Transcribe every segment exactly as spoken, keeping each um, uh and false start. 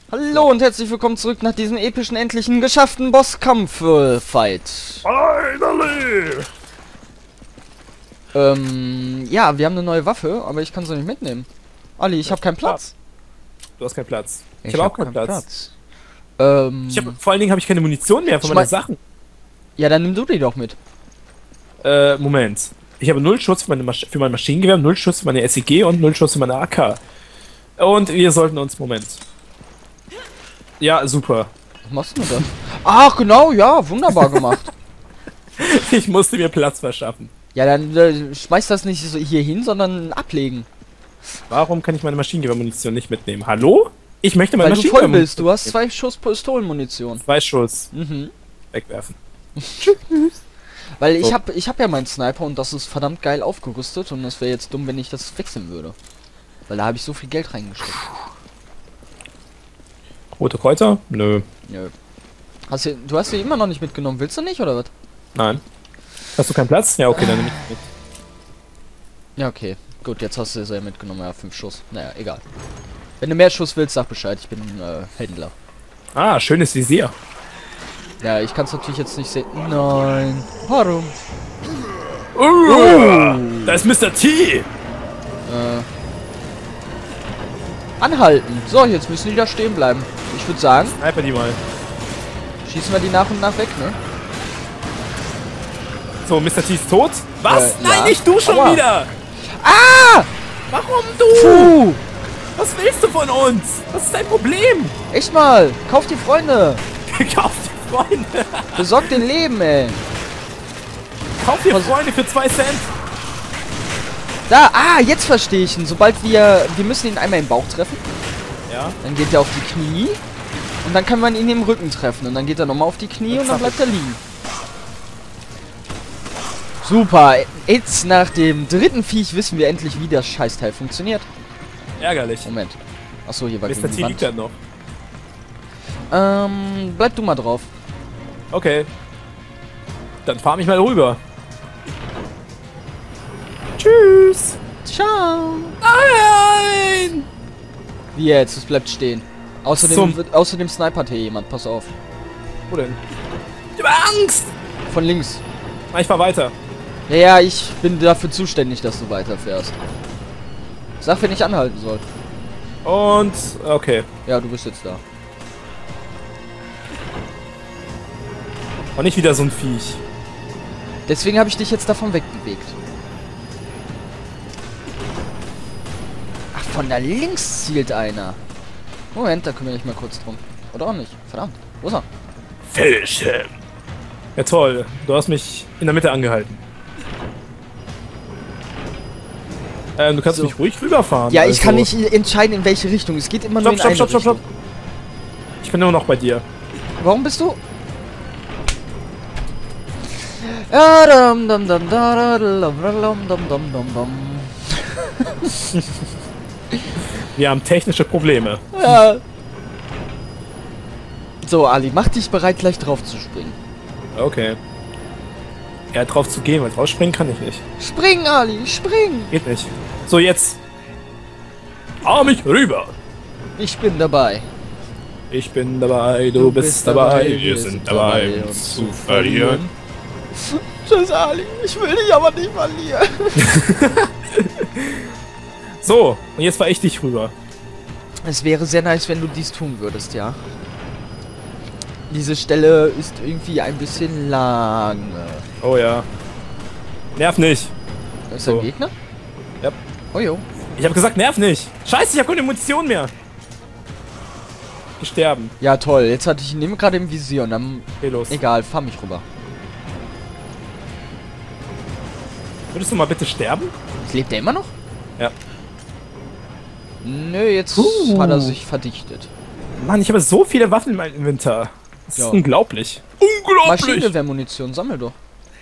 Hallo und herzlich willkommen zurück nach diesem epischen, endlichen, geschafften Bosskampf-Fight. Finally! Ähm, ja, wir haben eine neue Waffe, aber ich kann sie nicht mitnehmen. Ali, ich habe keinen Platz. Du hast keinen Platz. Ich, Ich habe hab auch keinen Platz. Platz. Ähm, Ich hab, vor allen Dingen habe ich keine Munition mehr für Schmei- meine Sachen. ja, dann nimm du die doch mit. Äh, Moment. Ich habe null Schuss für, meine Masch für mein Maschinengewehr, null Schuss für meine S E G und null Schuss für meine A K. Und wir sollten uns... Moment. Ja, super. Was machst du denn da? Ach, genau, ja, wunderbar gemacht. Ich musste mir Platz verschaffen. Ja, dann äh, schmeiß das nicht so hier hin, sondern ablegen. Warum kann ich meine Maschinengewehrmunition nicht mitnehmen? Hallo? Ich möchte meine Weil du voll bist, Maschinengewehrmunition du hast mitnehmen. zwei Schuss Pistolenmunition. Zwei Schuss. Mhm. Wegwerfen. Weil ich So. hab, ich hab ja meinen Sniper und das ist verdammt geil aufgerüstet und das wäre jetzt dumm, wenn ich das wechseln würde. Weil da habe ich so viel Geld reingesteckt. Rote Kräuter? Nö. Nö. Hast du, du hast sie immer noch nicht mitgenommen, willst du nicht, oder was? Nein. Hast du keinen Platz? Ja, okay, dann nehme ich mit. Ja, okay. Gut, jetzt hast du sie ja mitgenommen, ja, fünf Schuss. Naja, egal. Wenn du mehr Schuss willst, sag Bescheid, ich bin äh, Händler. Ah, schönes Visier. Ja, ich kann es natürlich jetzt nicht sehen. Nein. Warum? Uh, da ist Mister T. Äh. Anhalten. So, jetzt müssen die da stehen bleiben. Ich würde sagen, Sniper die mal. schießen wir die nach und nach weg, ne? So, Mister T ist tot. Was? Äh, Nein, ja. nicht du schon Aua. wieder. Ah! Warum du? Puh! Was willst du von uns? Was ist dein Problem? Echt mal! Kauf die Freunde! Kauf dir Freunde. Besorg den Leben, ey! Kauf dir Was- Freunde für zwei Cent. Da! Ah, jetzt verstehe ich ihn. Sobald wir... Wir müssen ihn einmal im Bauch treffen. Ja. Dann geht er auf die Knie. Und dann kann man ihn im Rücken treffen. Und dann geht er nochmal auf die Knie und dann bleibt er liegen. Super. Jetzt nach dem dritten Viech wissen wir endlich, wie das Scheißteil funktioniert. Ärgerlich. Moment. Achso, hier war Mister gegen T die liegt Wand. da noch. Ähm, bleib du mal drauf. Okay. Dann fahr mich mal rüber. Tschüss. Ciao. Nein. Wie jetzt? Es bleibt stehen. Außerdem, Zum- wird, außerdem snipert hier jemand. Pass auf. Wo denn? Ich hab Angst. Von links. Ah, ich fahr weiter. Ja, ja, ich bin dafür zuständig, dass du weiterfährst. Sag, wenn ich anhalten soll. Und... Okay. Ja, du bist jetzt da. Und nicht wieder so ein Viech. Deswegen habe ich dich jetzt davon wegbewegt. Ach, von da links zielt einer. Moment, da kümmere ich mal kurz drum. Oder auch nicht. Verdammt. Wo ist er? Finish him. Ja toll, du hast mich in der Mitte angehalten. Ähm, du kannst So. mich ruhig rüberfahren. Ja, ich also- kann nicht entscheiden, in welche Richtung. Es geht immer nur Stopp, in stopp, eine stopp, stopp, stopp. Richtung. Ich bin immer noch bei dir. Warum bist du? Ja, dam, dam, dam, da, da, dam, dam, dam, dam, dam, dam. Wir haben technische Probleme. Ja. So, Ali, mach dich bereit, gleich drauf zu springen. Okay. Ja, drauf zu gehen, weil rausspringen kann ich nicht. Spring, Ali, spring! Geht nicht. So, jetzt. Hau mich rüber. Ich bin dabei. Ich bin dabei, du, bist, dabei, wir sind dabei, uns zu verlieren. Tschüss, Ali, ich will dich aber nicht verlieren. So, und jetzt fahr ich dich rüber. Es wäre sehr nice, wenn du dies tun würdest, ja. Diese Stelle ist irgendwie ein bisschen lang. Oh ja. Nerv nicht. Das ist So. ein Gegner? Ja. Oh jo. Ich hab gesagt, nerv nicht. Scheiße, ich hab keine Munition mehr. Die sterben. Ja, toll. Jetzt hatte ich ihn eben gerade im Visier und dann... Geh los. Egal, fahr mich rüber. Würdest du mal bitte sterben? Lebt er immer noch? Ja. Nö, jetzt Uh. hat er sich verdichtet. Mann, ich habe so viele Waffen in meinem Inventar. Das Ja. ist unglaublich. Unglaublich! Maschinengewehrmunition, sammel doch.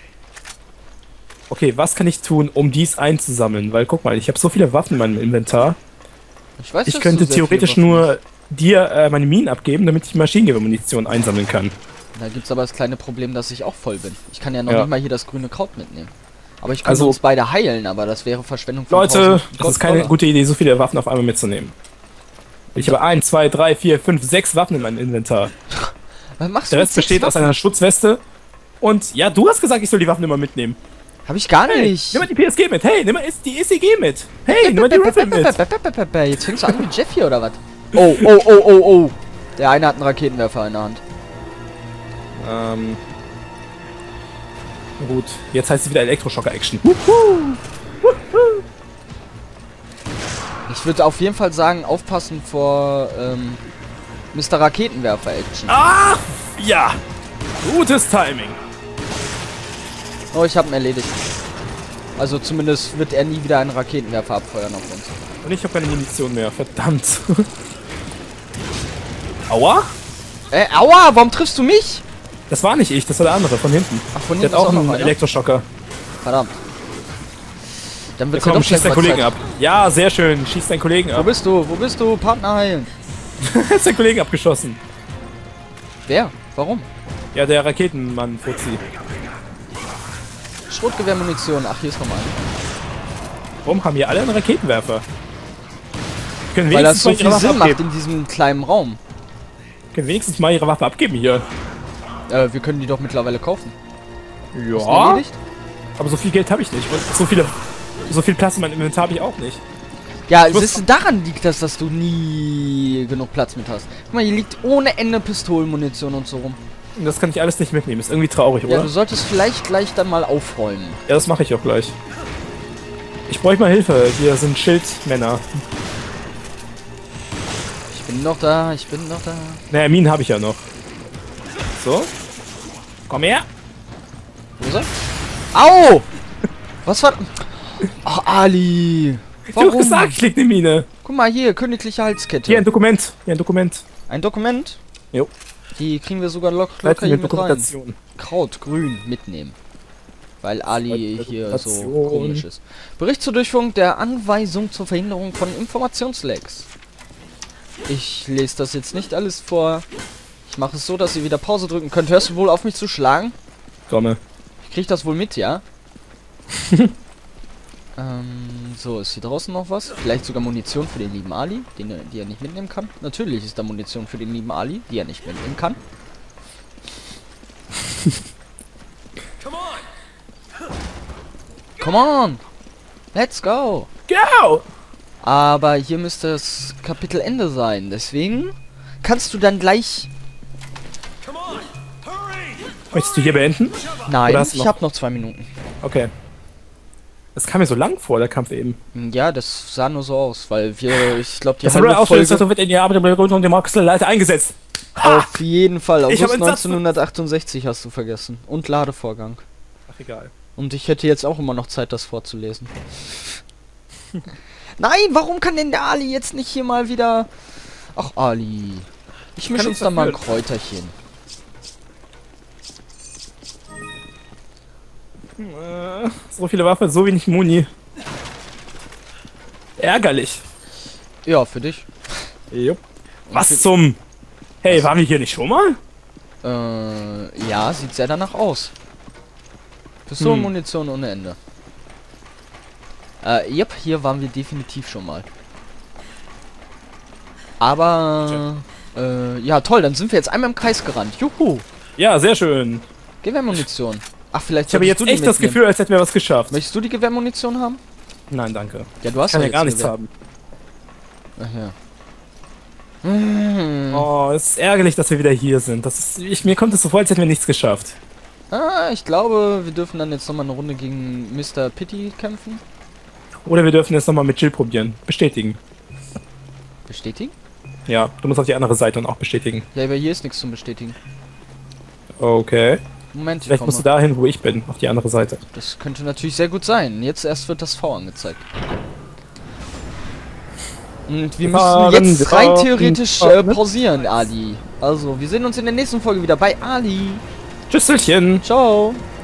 Okay, was kann ich tun, um dies einzusammeln? Weil, guck mal, ich habe so viele Waffen in meinem Inventar. Ich weiß, Ich dass könnte du sehr theoretisch viele Waffen nur dir äh, meine Minen abgeben, damit ich Maschinengewehrmunition einsammeln kann. hast. Da gibt's aber das kleine Problem, dass ich auch voll bin. Ich kann ja noch Ja. nicht mal hier das grüne Kraut mitnehmen. Aber ich kann Also- uns beide heilen, aber das wäre Verschwendung von Leute, tausend das ist keine Dollar. gute Idee, so viele Waffen auf einmal mitzunehmen. Ich habe eins, zwei, drei, vier, fünf, sechs Waffen in meinem Inventar. Was machst Der du Rest mit sechs besteht aus Waffen? einer Schutzweste. Und ja, du hast gesagt, ich soll die Waffen immer mitnehmen. Hab ich gar Hey, nicht. nimm mal die P S G mit. Hey, nimm mal die E C G mit. Hey, nimm mal die Rifle mit. Jetzt fängst du an wie Jeff hier, oder was? Oh, oh, oh, oh, oh. Der eine hat einen Raketenwerfer in der Hand. Ähm. Gut, jetzt heißt es wieder Elektroschocker-Action. Ich würde auf jeden Fall sagen, aufpassen vor ähm, Mister Raketenwerfer-Action. Ah! Ja! Gutes Timing. Oh, ich habe ihn erledigt. Also zumindest wird er nie wieder einen Raketenwerfer abfeuern auf uns. Und ich habe keine Munition mehr. Verdammt. Aua? Äh, aua, warum triffst du mich? Das war nicht ich, das war der andere von hinten. Ach, von Der hinten hat auch ist auch einen noch einer? Elektroschocker. Verdammt. Dann Ja, wird's ja komm, doch schieß gleich deinen mal Kollegen Zeit. ab. Ja, sehr schön. Schieß deinen Kollegen Wo ab. bist du? Wo bist du? Partner heilen. Hast deinen Kollegen abgeschossen. Wer? Warum? Ja, der Raketenmann, Fuzzi. Schrotgewehrmunition. Ach, hier ist nochmal eine. Warum haben hier alle einen Raketenwerfer? Können Weil das wenigstens so mal viel ihre Waffe Sinn macht abgeben. in diesem kleinen Raum. Können wenigstens mal ihre Waffe abgeben hier. Äh, wir können die doch mittlerweile kaufen. Ist die Ja, erledigt? aber so viel Geld habe ich nicht. Und so viele, so viel Platz in meinem Inventar habe ich auch nicht. Ja, muss- siehst du, daran liegt das, dass du nie genug Platz mit hast. Guck mal, hier liegt ohne Ende Pistolenmunition und so rum. Und das kann ich alles nicht mitnehmen. Ist irgendwie traurig, Ja, oder? du solltest vielleicht gleich dann mal aufräumen. Ja, das mache ich auch gleich. Ich bräuchte mal Hilfe. Wir sind Schildmänner. Ich bin noch da, ich bin noch da. Naja, Minen habe ich ja noch. So. Komm her. Wo ist er? Au! Was war... Ach, Ali. Ich hab doch Warum? gesagt, ich leg eine Mine. Guck mal hier, königliche Halskette. Hier ein Dokument. Hier ein Dokument. Ein Dokument? Jo. Die kriegen wir sogar lock, locker Leitende hier mit rein. Dokumentation. Kraut, grün, mitnehmen. Weil Ali hier so Dokumentation. komisch ist. Bericht zur Durchführung der Anweisung zur Verhinderung von Informationslecks. Ich lese das jetzt nicht alles vor. Ich mache es so, dass ihr wieder Pause drücken könnt. Hörst du wohl auf mich zu schlagen? Komme. Ich krieg das wohl mit, ja? ähm, so, ist hier draußen noch was? Vielleicht sogar Munition für den lieben Ali, den, er- die er nicht mitnehmen kann. Natürlich ist da Munition für den lieben Ali, die er nicht mitnehmen kann. Come on! Let's go! Go! Aber hier müsste das Kapitelende sein. Deswegen kannst du dann gleich... Möchtest du hier beenden? Nein, Oder hast du ich noch- habe noch zwei Minuten. Okay. Das kam mir so lang vor, der Kampf eben. Ja, das sah nur so aus, weil wir, ich glaube, die Das halbe Folge... Ausstellungsleitung wird in die Arbeit der Gründung der Markusleiter eingesetzt. Auf jeden Fall. Ich August hab einen Satz- neunzehnhundertachtundsechzig hast du vergessen. Und Ladevorgang. Ach, egal. Und ich hätte jetzt auch immer noch Zeit, das vorzulesen. Nein, warum kann denn der Ali jetzt nicht hier mal wieder... Ach, Ali. Ich mische Kann uns ich da mal ein dafür. Kräuterchen. Äh, so viele Waffen, so wenig Muni. Ärgerlich. Ja, für dich. Jupp. Und Was für- zum... Hey, waren wir hier nicht schon mal? Äh, ja, sieht sehr danach aus. Pistolenmunition ohne Ende. Äh, yep, hier waren wir definitiv schon mal. Aber, äh, ja toll, dann sind wir jetzt einmal im Kreis gerannt. Juhu! Ja, sehr schön. Gewehrmunition. Ach, vielleicht Ich habe solltest jetzt du die echt das mitnehmen. Gefühl, als hätten wir was geschafft. Möchtest du die Gewehrmunition haben? Nein, danke. Ja, du hast Ich kann doch ja gar jetzt nichts Gewehr. haben. Ach ja. Hm. Oh, es ist ärgerlich, dass wir wieder hier sind. Das ist, ich, mir kommt es so vor, als hätten wir nichts geschafft. Ah, ich glaube, wir dürfen dann jetzt nochmal eine Runde gegen Mister Pitty kämpfen. Oder wir dürfen es nochmal mit Jill probieren. Bestätigen. Bestätigen? Ja, du musst auf die andere Seite und auch bestätigen. Ja, aber hier ist nichts zum Bestätigen. Okay. Moment, ich Vielleicht komme. musst du dahin, wo ich bin, auf die andere Seite. Das könnte natürlich sehr gut sein. Jetzt erst wird das V angezeigt. Und wir Wir fahren, müssen jetzt wir rein fahren, theoretisch wir äh, fahren. pausieren, Ali. Also, wir sehen uns in der nächsten Folge wieder bei Ali. Tschüsselchen. Ciao.